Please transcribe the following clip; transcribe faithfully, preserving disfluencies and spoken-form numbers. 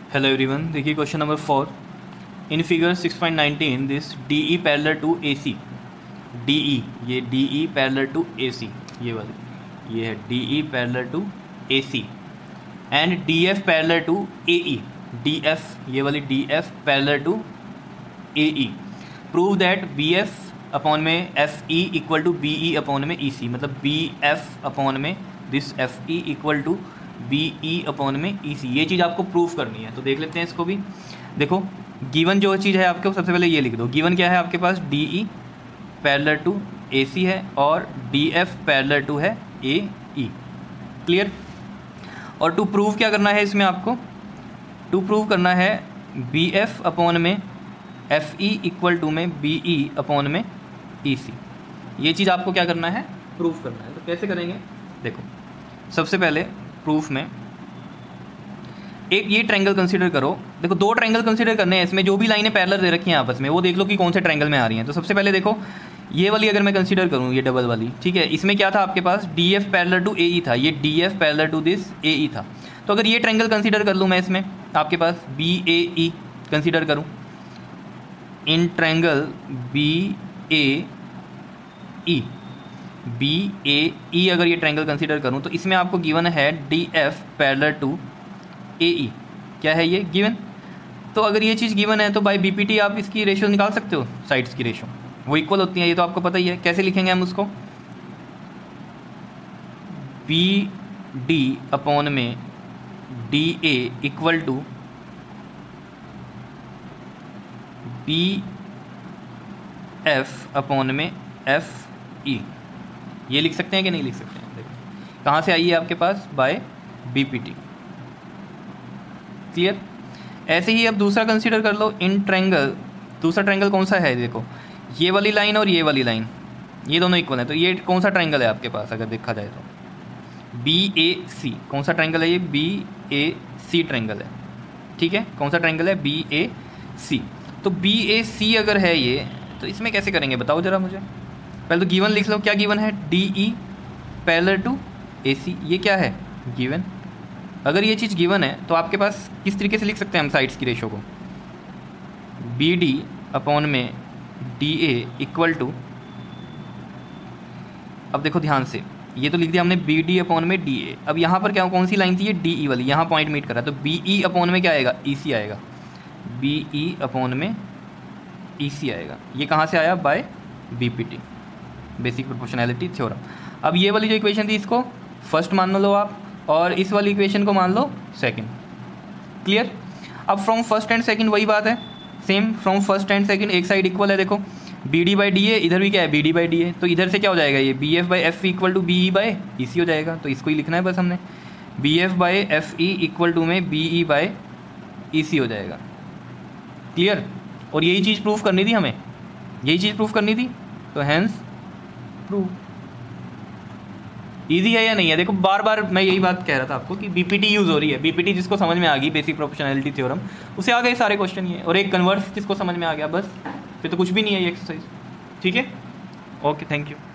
Hello everyone, देखिए question number four. In figure six point nineteen this D E parallel to A C, D E ये D E parallel to A C, ये वाली ये है D E parallel to A C and D F parallel to A E, D F ये वाली D F parallel to A E. Prove that B F upon में F E equal to B E upon में E सी, मतलब B F upon में this F E equal to B E upon में E सी, ये चीज़ आपको proof करनी है। तो देख लेते हैं इसको भी। देखो गिवन जो चीज़ है आपको, सबसे पहले ये लिख दो। गिवन क्या है आपके पास, D E parallel to A C है और डी एफ पैरेलल टू है ए ई। क्लियर। और टू प्रूव क्या करना है इसमें आपको, टू प्रूव करना है बी एफ अपॉन में एफ ई इक्वल टू में बी ई अपॉन में ई सी। ये चीज़ आपको क्या करना है, प्रूफ करना है। तो कैसे करेंगे, देखो सबसे पहले प्रूफ में एक ये ट्रायंगल कंसीडर करो। देखो दो ट्रायंगल कंसीडर करने हैं, इसमें जो भी लाइनें पैरेलल दे रखी हैं आपस में वो देख लो कि कौन से ट्रायंगल में आ रही हैं। तो सबसे पहले देखो ये वाली अगर मैं कंसीडर करूँ, ये डबल वाली, ठीक है, इसमें क्या था आपके पास, D F parallel to A E था, ये D F parallel to this A E था। तो अगर ये ट्रायंगल कंसीडर कर लूँ मैं, इसमें आपके पास बी ए ई कंसीडर करूँ, in triangle B A E, B A E अगर ये ट्रायंगल कंसीडर करूं तो इसमें आपको गिवन है D F parallel to A E. क्या है ये गिवन। तो अगर ये चीज़ गिवन है तो बाय बी पी टी आप इसकी रेशियो निकाल सकते हो, साइड्स की रेशियो वो इक्वल होती है, ये तो आपको पता ही है। कैसे लिखेंगे हम उसको, बी डी अपॉन में D A equal to B F upon में एफ ई। ये लिख सकते हैं कि नहीं लिख सकते हैं, देखो कहाँ से आई है आपके पास, by B P T. Clear. ऐसे ही अब दूसरा कंसीडर कर लो, इन ट्रायंगल, दूसरा ट्रायंगल कौन सा है, देखो ये वाली लाइन और ये वाली लाइन, ये दोनों इक्वल है। तो ये कौन सा ट्रायंगल है आपके पास अगर देखा जाए तो, बी ए सी। कौन सा ट्रायंगल है ये, बी ए सी ट्रायंगल है, ठीक है। कौन सा ट्रायंगल है, बी ए सी। तो बी ए सी अगर है ये, तो इसमें कैसे करेंगे बताओ ज़रा मुझे। पहले तो गिवन लिख लो, क्या गिवन है, D E parallel to A C, ये क्या है गिवन। अगर ये चीज़ गिवन है तो आपके पास किस तरीके से लिख सकते हैं हम साइड्स की रेशो को, बी डी अपॉन में डी ए इक्वल टू, अब देखो ध्यान से, ये तो लिख दिया हमने बी डी अपॉन में डी ए। अब यहाँ पर क्या कौन सी लाइन थी, ये डी ई वाली, यहाँ पॉइंट मीट कर रहा है, तो बी ई अपॉन में क्या आएगा, ई सी आएगा, बी ई अपॉन में ई सी आएगा। ये कहाँ से आया, by B P T, basic proportionality theorem. अब ये वाली जो इक्वेशन थी इसको फर्स्ट मान लो आप, और इस वाली इक्वेशन को मान लो सेकंड। क्लियर। अब फ्रॉम फर्स्ट एंड सेकंड वही बात है, same from first and second एक साइड इक्वल है। देखो B D by D A, इधर भी क्या है, B D by D A, तो इधर से क्या हो जाएगा, ये B F by F equal to B E by E C हो जाएगा। तो इसको ही लिखना है बस हमने, B F by F E equal to में B E by E C हो जाएगा। क्लियर। और यही चीज़ प्रूफ करनी थी हमें, यही चीज़ प्रूफ करनी थी, तो हैंस प्रूव। ईजी है या नहीं है, देखो बार बार मैं यही बात कह रहा था आपको कि बीपीटी यूज़ हो रही है। बीपीटी जिसको समझ में आ गई, बेसिक प्रोपोर्शनैलिटी थ्योरम, उसे आ गए सारे क्वेश्चन ये, और एक कन्वर्स जिसको समझ में आ गया बस, फिर तो कुछ भी नहीं है ये एक्सरसाइज। ठीक है, ओके, थैंक यू।